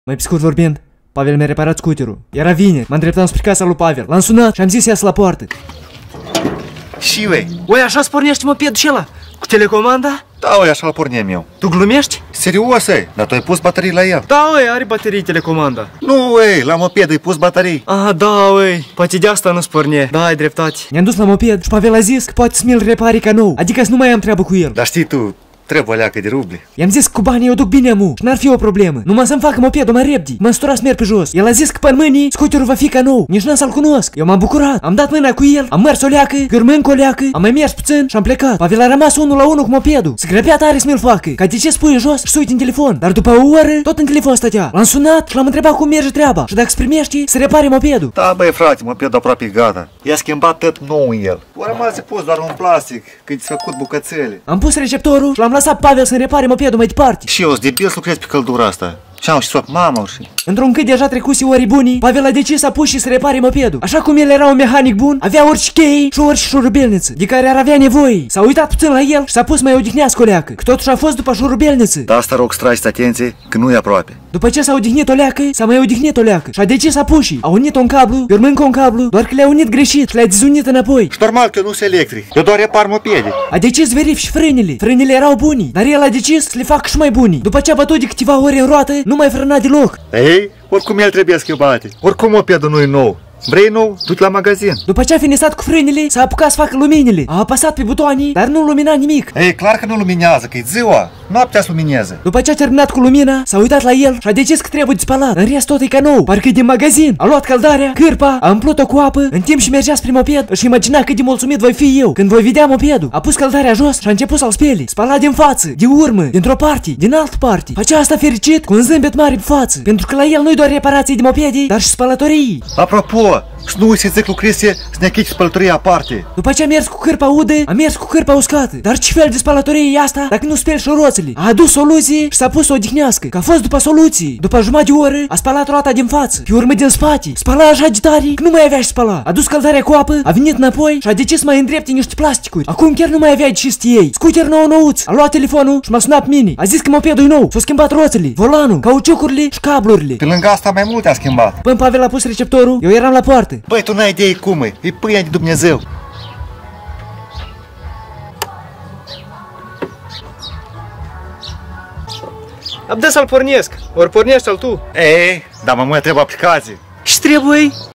Mai pe scurt vorbind, Pavel mi-a reparat scuterul. Era vineri, mă îndreptam spre casa lui Pavel. L-am sunat și am zis să iasă la poartă. Și ui? Oi, așa-ți pornești mopedul ăla? Cu telecomanda? Da, ui, așa-l pornem eu. Tu glumești? Serios, ei? Dar tu ai pus baterii la el? Da, oi, are baterii telecomanda. Nu, ei, la moped ai pus baterii. Ah, da, oi, poate de asta nu-ți porne. Da, ai dreptate. Ne-am dus la moped și Pavel a zis că poate să mi-l repare ca nou. Adică să nu mai am treabă cu el. Dar știi tu, trebuie leacă de ruble. I-am zis că cu banii eu duc bine, mu, și n-ar fi o problemă. Numai să-mi facă mopedul mai repede. M-am săturat să merg pe jos. El a zis că pe mâini scuterul va fi ca nou. Nici n-am să-l cunosc. Eu m-am bucurat. Am dat mâna cu el, am mers o leacă, gârmă încă o leacă, am mai mers puțin și am plecat. Pavel a rămas 1 la 1 cu mopedul. Se grăbea tare să mi-l facă. Ca de ce spui jos și să uite în telefon. Dar după o oră, tot în telefon stătea. L-am sunat și l-am întrebat cum merge treaba. Și dacă se primește, să repare mopedul. Da, băi, frate, mopedul aproape gata. I-a schimbat tot nou în el. O rămas de pus doar un plastic, când ți-a făcut bucățele. Am pus receptorul și l-am lăsat Pavel să repare mopedul mai departe. Și eu sunt debil să lucrez pe căldura asta. Și am și soc mama și... Într-un cât deja trecuse ori buni, Pavel a decis să și să repare mopedul. Așa cum el era un mehanic bun, avea orice cheie și orice șurubelniță de care ar avea nevoie. S-a uitat puțin la el și s-a pus mai odihnească o leacă, că totuși a fost după șurubelniță. Da, asta rog să trageți atenție, că nu e aproape. După ce s-a odihnit o leacă, s-a mai odihnit o leacă și a decis să a unit un cablu, urmă încă un cablu, doar că le-a unit greșit și le-a dezunit înapoi. Și normal că eu nu sunt electric, eu doar repar mopede. A decis să verifici frânele. Frânele erau buni, dar el a decis să le facă și mai buni. După ce a bătut de câteva ore în roată, nu mai frâna deloc. Ei, oricum el trebuie schimbate. Oricum mopedul nu e nou. Vrei nou? Du-te la magazin. După ce a finisat cu frânele, s-a apucat să facă luminile. A apăsat pe butoane, dar nu lumina nimic. Ei, clar că nu luminează, că e ziua. Noaptea să lumineze. După ce a terminat cu lumina, s-a uitat la el și a decis că trebuie de spălat. În rest tot e ca nou, parcă e din magazin. A luat căldarea, cârpa, a umplut-o cu apă. În timp și mergea spre moped, își imagina cât de mulțumit voi fi eu când voi vedea mopedul. A pus căldarea jos și a început să-l spele. Spăla din față, de urmă, dintr-o parte, din altă parte. Facea asta fericit, cu un zâmbet mare pe față. Pentru că la el nu-i doar reparații de mopede, dar și spălătorii. Apropo, să nu uiți să zic lui Cristi să ne achici spălătoria aparte. După ce a mers cu cârpa udă, a mers cu cârpa uscată. Dar ce fel de spălătorie e asta dacă nu speli șoroțele? A adus soluție și s-a pus să odihnească, că a fost după soluții. După jumătate de oră, a spălat roata din față, pe urmă din spate. Spăla așa de tare că nu mai avea și spăla. A dus căldarea cu apă, a venit înapoi și a decis să mai îndrepte niște plasticuri. Acum chiar nu mai avea de ce ei. Scuter nou-nouț. A luat telefonul și m-a sunat pe mine. A zis că mopedul e nou. S-au schimbat roțele, volanul, cauciucurile și cablurile. Pe lângă asta mai multe a schimbat. Până Pavel a pus receptorul, eu eram la poartă. Băi, tu n-ai idee cum e. E pâinea de Dumnezeu. Abdă să-l pornesc. Ori pornește-l tu. Ei, dar mă trebuie aplicație. Și trebuie.